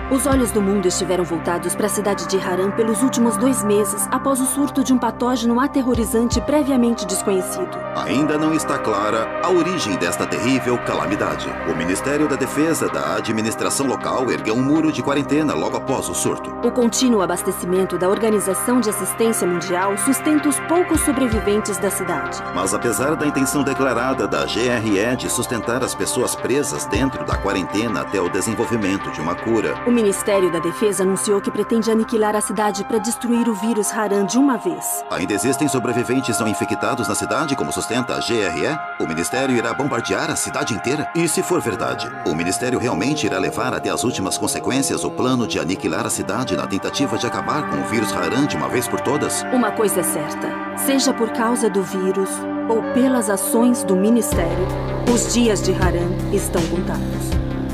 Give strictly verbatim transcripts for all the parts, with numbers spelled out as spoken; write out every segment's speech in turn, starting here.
Os olhos do mundo estiveram voltados para a cidade de Harran pelos últimos dois meses, após o surto de um patógeno aterrorizante previamente desconhecido. Ainda não está clara a origem desta terrível calamidade. O Ministério da Defesa da administração local ergueu um muro de quarentena logo após o surto. O contínuo abastecimento da Organização de Assistência Mundial sustenta os poucos sobreviventes da cidade. Mas apesar da intenção declarada da G R E de sustentar as pessoas presas dentro da quarentena até o desenvolvimento de uma cura, o Ministério da Defesa anunciou que pretende aniquilar a cidade para destruir o vírus Harran de uma vez. Ainda existem sobreviventes não infectados na cidade, como sustenta a G R E? O Ministério irá bombardear a cidade inteira? E se for verdade, o Ministério realmente irá levar até as últimas consequências o plano de aniquilar a cidade na tentativa de acabar com o vírus Harran de uma vez por todas? Uma coisa é certa, seja por causa do vírus ou pelas ações do Ministério, os dias de Harran estão contados.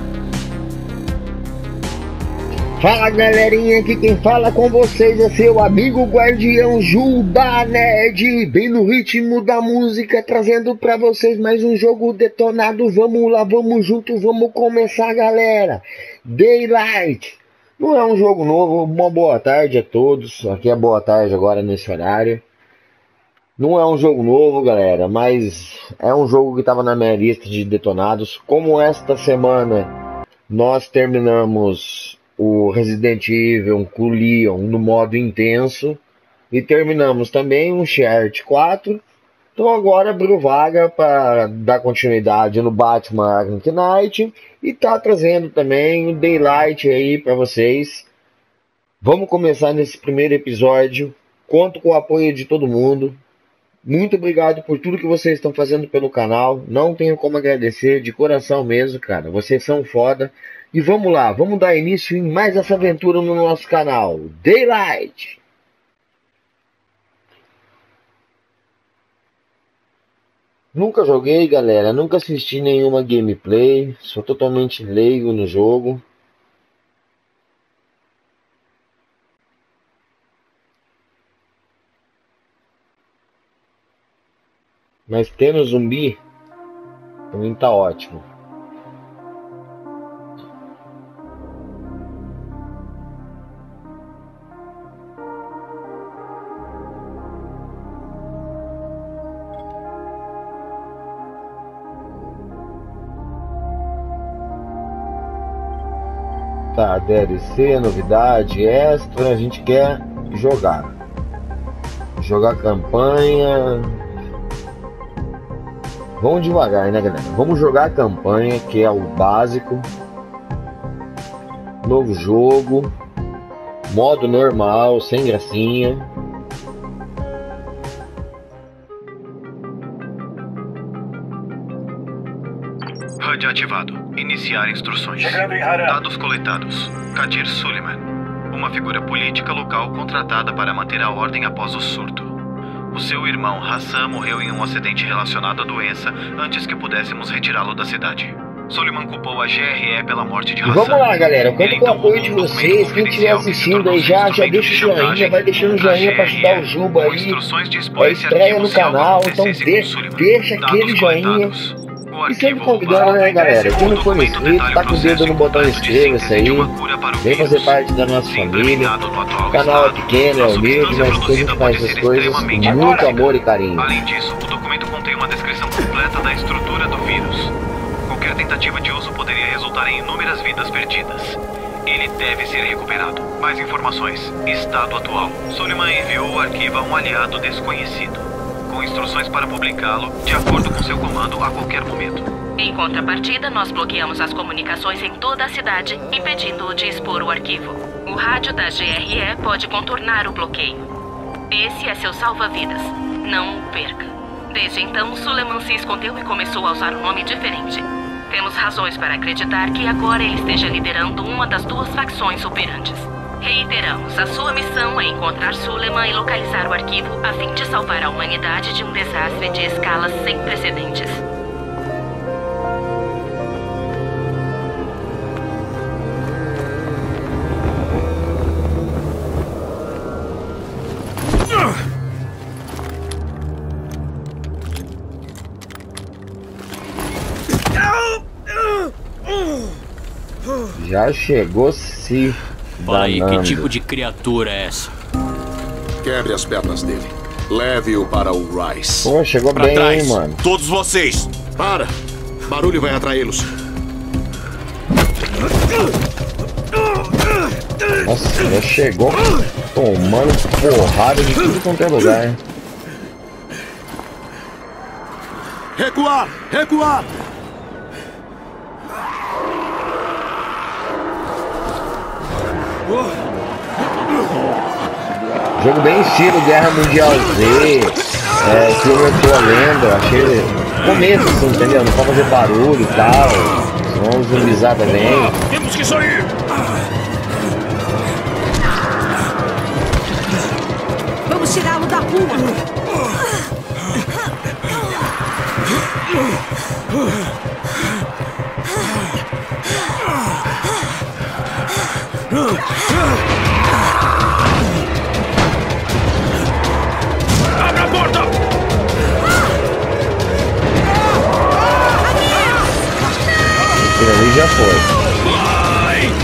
Fala galerinha, aqui quem fala com vocês é seu amigo guardião Juba Nerd, bem no ritmo da música, trazendo pra vocês mais um jogo detonado. Vamos lá, vamos junto, vamos começar galera. Daylight, não é um jogo novo, uma boa tarde a todos, aqui é boa tarde agora nesse horário. Não é um jogo novo galera, mas é um jogo que estava na minha lista de detonados. Como esta semana nós terminamos o Resident Evil com o Leon no modo intenso e terminamos também o Uncharted quatro, então agora abriu vaga para dar continuidade no Batman Arkham Knight e tá trazendo também o Daylight aí para vocês. Vamos começar nesse primeiro episódio, conto com o apoio de todo mundo. Muito obrigado por tudo que vocês estão fazendo pelo canal, não tenho como agradecer, de coração mesmo, cara, vocês são foda. E vamos lá, vamos dar início em mais essa aventura no nosso canal, Daylight. Nunca joguei, galera, nunca assisti nenhuma gameplay, sou totalmente leigo no jogo. Mas tendo zumbi, também tá ótimo. Tá, D L C, novidade, extra, a gente quer jogar. Jogar campanha. Vamos devagar, né, galera? Vamos jogar a campanha, que é o básico. Novo jogo. Modo normal, sem gracinha. H U D ativado. Iniciar instruções. Dados coletados. Kadir Suleiman, uma figura política local contratada para manter a ordem após o surto. O seu irmão Hassan morreu em um acidente relacionado à doença antes que pudéssemos retirá-lo da cidade. Suleiman culpou a G R E pela morte de Hassan. Vamos lá, galera. Eu conto com o apoio de vocês. Quem estiver assistindo aí já, já deixa o joinha, vai deixando o joinha para ajudar o Juba aí. É estreia no canal, então deixa, deixa aquele joinha. E sempre convidando, né, galera? Quem não for inscrito, tá com o dedo no botão inscreva-se aí. Vem fazer parte da nossa família. O canal é pequeno, é humilde, mas a gente faz essas coisas com muito amor e carinho. Além disso, o documento contém uma descrição completa da estrutura do vírus. Qualquer tentativa de uso poderia resultar em inúmeras vidas perdidas. Ele deve ser recuperado. Mais informações. Estado atual. Suleiman enviou o arquivo a um aliado desconhecido, com instruções para publicá-lo de acordo com seu comando a qualquer momento. Em contrapartida, nós bloqueamos as comunicações em toda a cidade, impedindo-o de expor o arquivo. O rádio da G R E pode contornar o bloqueio. Esse é seu salva-vidas. Não o perca. Desde então, Suleiman se escondeu e começou a usar um nome diferente. Temos razões para acreditar que agora ele esteja liderando uma das duas facções operantes. Reiteramos, a sua missão é encontrar Suleiman e localizar o arquivo a fim de salvar a humanidade de um desastre de escala sem precedentes. Já chegou se Fala aí, danando. que tipo de criatura é essa? Quebre as pernas dele. Leve-o para o Rice. Pô, chegou pra bem, trás. hein, mano. Todos vocês, para! Barulho vai atraí-los. Nossa, já chegou tomando porrada de tudo quanto é lugar, hein? Recuar! Recuar! Jogo bem estilo Guerra Mundial Z, é, filme Eu Tô Lendo, achei começo assim, entendeu? Não pode fazer barulho e tal, senão os zumbizada vem. Temos que sair! Vamos tirá-lo da rua! Abra a porta! Aquilo ali já foi. Vai!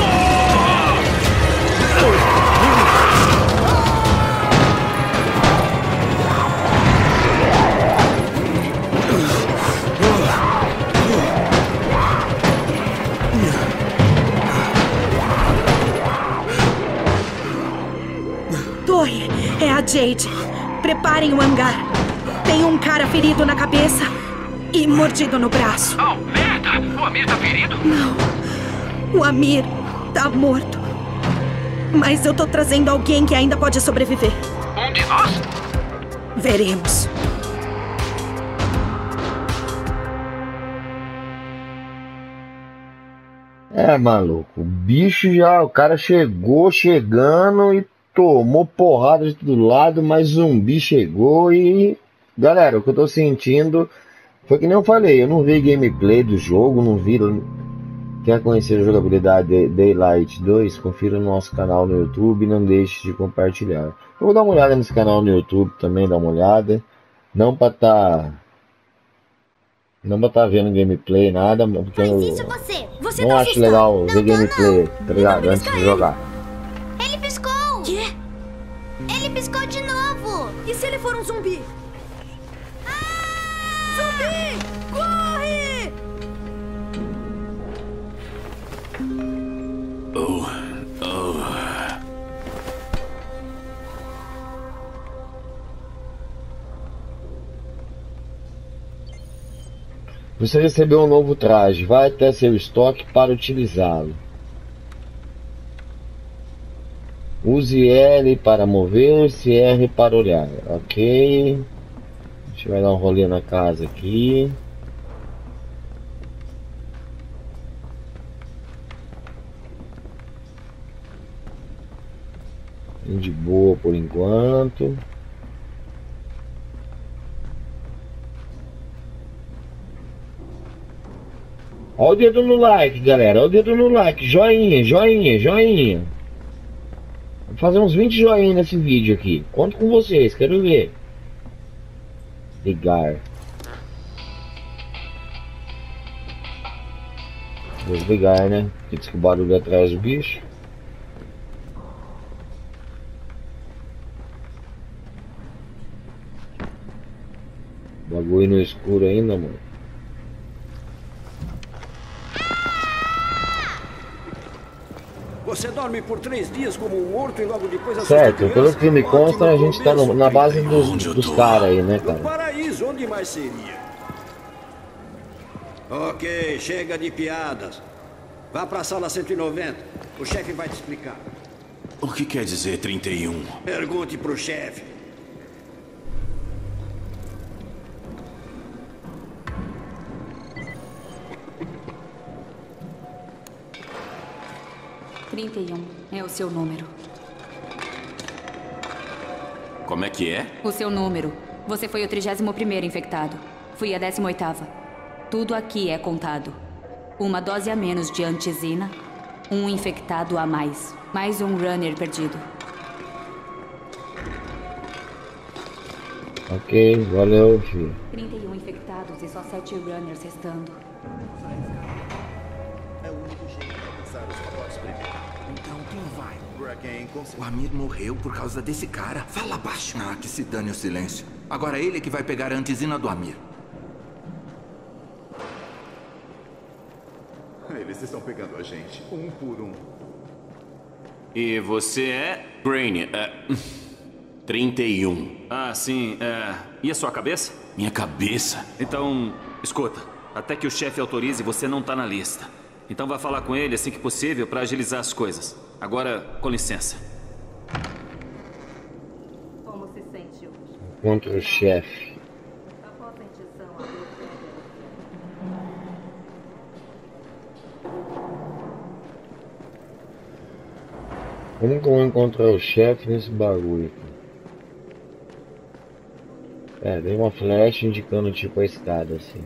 Torre, é a Jade. Preparem o hangar. Tem um cara ferido na cabeça e mordido no braço. Oh, merda! O Amir tá ferido? Não, o Amir tá morto. Mas eu tô trazendo alguém que ainda pode sobreviver. Um de nós? Veremos. É, maluco, o bicho já, o cara chegou chegando e tomou porrada de todo lado, mas zumbi chegou e... Galera, o que eu tô sentindo foi que nem eu falei, eu não vi gameplay do jogo, não vi... Quer conhecer a jogabilidade de Daylight dois? Confira no nosso canal no YouTube e não deixe de compartilhar. Eu vou dar uma olhada nesse canal no YouTube também, dar uma olhada. Não pra tá... Não pra tá vendo gameplay, nada, porque eu Isso você. Você não tá acho assustado. legal Não ver tô, gameplay, não. tá ligado? Não Antes de pisca jogar. Ele piscou! Quê? Ele piscou de novo! E se ele for um zumbi? Ah! Zumbi! Corre! Oh, oh. Você recebeu um novo traje, vai até seu estoque para utilizá-lo. Use L para mover-se, R para olhar. Ok. A gente vai dar um rolê na casa aqui. De boa por enquanto. Olha o dedo no like, galera. Olha o dedo no like. Joinha, joinha, joinha. Vou fazer uns vinte joinhas nesse vídeo aqui. Conto com vocês, quero ver. Ligar. Desligar, né? Diz que o barulho é atrás do bicho. Bagulho no escuro ainda, mano. Você dorme por três dias como um morto e logo depois... Certo, pelo que me consta, a gente tá no, na base dos, dos caras aí, né, cara? No paraíso, onde mais seria? Ok, chega de piadas. Vá pra sala cento e noventa. O chefe vai te explicar. O que quer dizer trinta e um? Pergunte pro chefe. trinta e um é o seu número. Como é que é? O seu número. Você foi o trigésimo primeiro infectado. Fui a décima oitava. Tudo aqui é contado. Uma dose a menos de antizina, um infectado a mais. Mais um runner perdido. Ok, valeu, filho. trinta e um infectados e só sete runners restando. É o único jeito de alcançar os robôs primeiro. Então quem vai? Bracken, com O Amir morreu por causa desse cara. Fala baixo. Ah, que se dane o silêncio. Agora ele que vai pegar a antizina do Amir. Eles estão pegando a gente, um por um. E você é? Brainy, é... trinta e um. Ah, sim, é... E a sua cabeça? Minha cabeça? Então, escuta. Até que o chefe autorize, você não tá na lista. Então vá falar com ele assim que possível para agilizar as coisas. Agora, com licença. Como se sente hoje? Contra o chefe. Após a injeção, Como que eu vou encontrar o chefe nesse bagulho aqui? É, tem uma flecha indicando tipo a escada assim.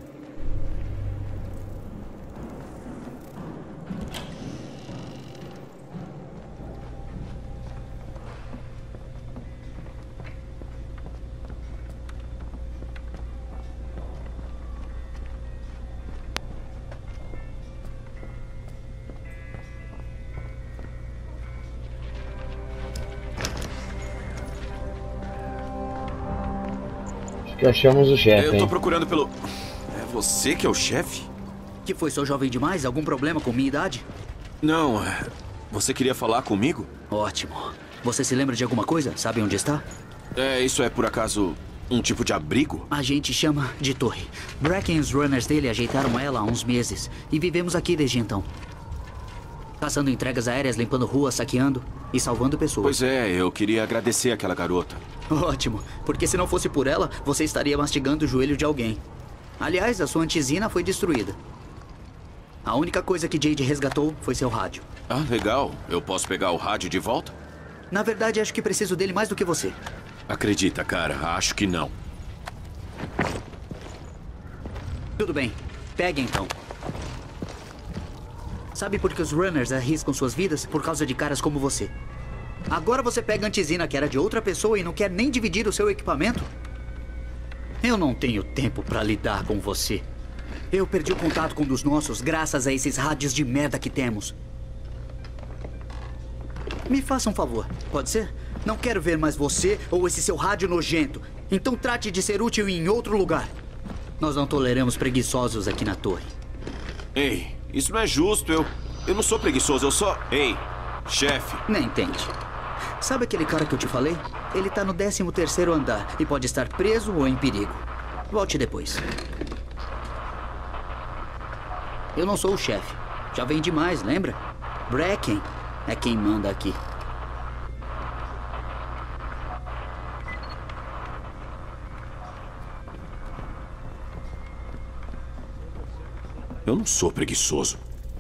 Que achamos o chefe, Eu tô hein? procurando pelo... É você que é o chefe? Que foi, sou jovem demais? Algum problema com minha idade? Não, é... Você queria falar comigo? Ótimo. Você se lembra de alguma coisa? Sabe onde está? É, isso é por acaso um tipo de abrigo? A gente chama de torre. Bracken e os runners dele ajeitaram ela há uns meses. E vivemos aqui desde então. Caçando entregas aéreas, limpando ruas, saqueando e salvando pessoas. Pois é, eu queria agradecer aquela garota. Ótimo, porque se não fosse por ela, você estaria mastigando o joelho de alguém. Aliás, a sua antizina foi destruída. A única coisa que Jade resgatou foi seu rádio. Ah, legal. Eu posso pegar o rádio de volta? Na verdade, acho que preciso dele mais do que você. Acredita, cara, acho que não. Tudo bem, pegue então. Sabe por que os runners arriscam suas vidas? Por causa de caras como você. Agora você pega a antizina que era de outra pessoa e não quer nem dividir o seu equipamento? Eu não tenho tempo pra lidar com você. Eu perdi o contato com um dos nossos graças a esses rádios de merda que temos. Me faça um favor, pode ser? Não quero ver mais você ou esse seu rádio nojento. Então trate de ser útil em outro lugar. Nós não toleramos preguiçosos aqui na torre. Ei, isso não é justo. Eu, eu não sou preguiçoso, eu só... Ei, chefe. Nem tente. Sabe aquele cara que eu te falei? Ele tá no décimo terceiro andar e pode estar preso ou em perigo. Volte depois. Eu não sou o chefe. Já vem demais, lembra? Bracken é quem manda aqui. Eu não sou preguiçoso.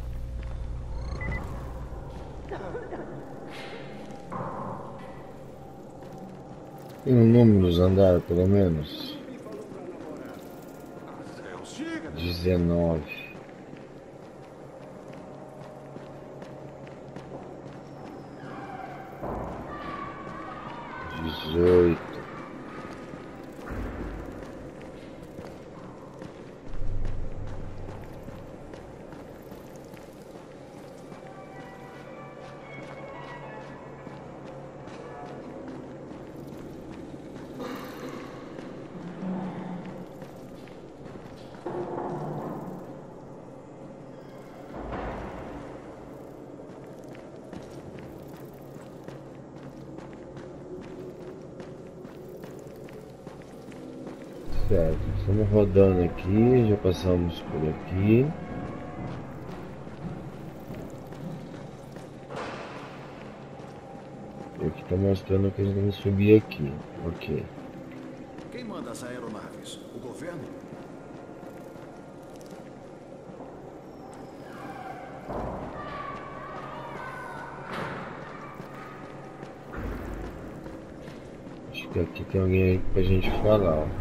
Tem um número nos andares, pelo menos. dezenove. dezoito. Certo, estamos rodando aqui, já passamos por aqui. E aqui está mostrando que a gente tem que subir aqui. Ok. Quem manda as aeronaves? O governo? Acho que aqui tem alguém aí pra gente falar, ó.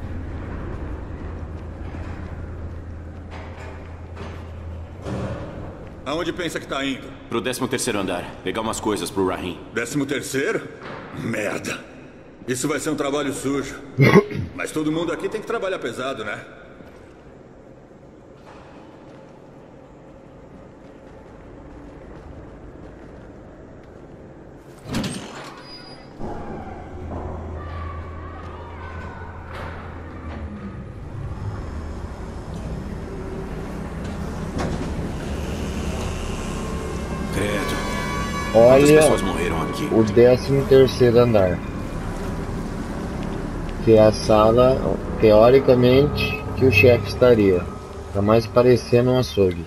Aonde pensa que tá indo? Pro décimo terceiro andar. Pegar umas coisas pro Rahim. Décimo terceiro? Merda. Isso vai ser um trabalho sujo. Mas todo mundo aqui tem que trabalhar pesado, né? Credo. Quantas Olha pessoas morreram aqui? o décimo terceiro andar. Que é a sala, teoricamente, que o chefe estaria. Tá mais parecendo um açougue.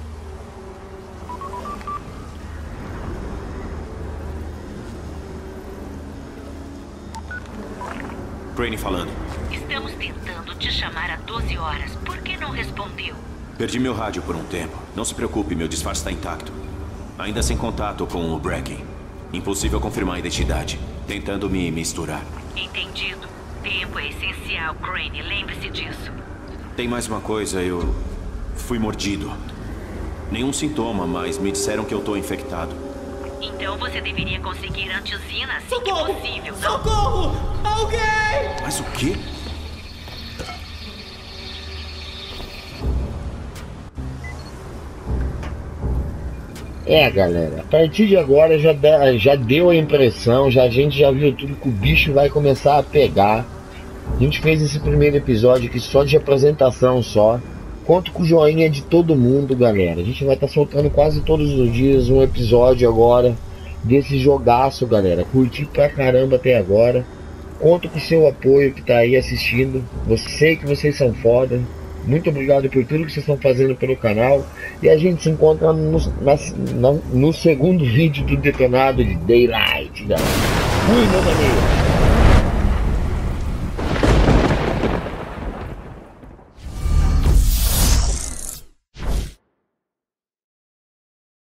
Crane falando. Estamos tentando te chamar há doze horas. Por que não respondeu? Perdi meu rádio por um tempo. Não se preocupe, meu disfarce está intacto. Ainda sem contato com o Bracken. Impossível confirmar a identidade. Tentando me misturar. Entendido. Tempo é essencial, Crane. Lembre-se disso. Tem mais uma coisa, eu fui mordido. Nenhum sintoma, mas me disseram que eu tô infectado. Então você deveria conseguir antizina assim que possível, não? Socorro! Alguém! Mas o quê? É, galera, a partir de agora já, dá, já deu a impressão, já, a gente já viu tudo que o bicho vai começar a pegar. A gente fez esse primeiro episódio aqui só de apresentação só. Conto com o joinha de todo mundo, galera. A gente vai estar tá soltando quase todos os dias um episódio agora desse jogaço, galera. Curti pra caramba até agora. Conto com o seu apoio que tá aí assistindo. Eu sei que vocês são foda. Muito obrigado por tudo que vocês estão fazendo pelo canal. E a gente se encontra no, na, na, no segundo vídeo do Detonado de Daylight, galera. Fui, meu amigo.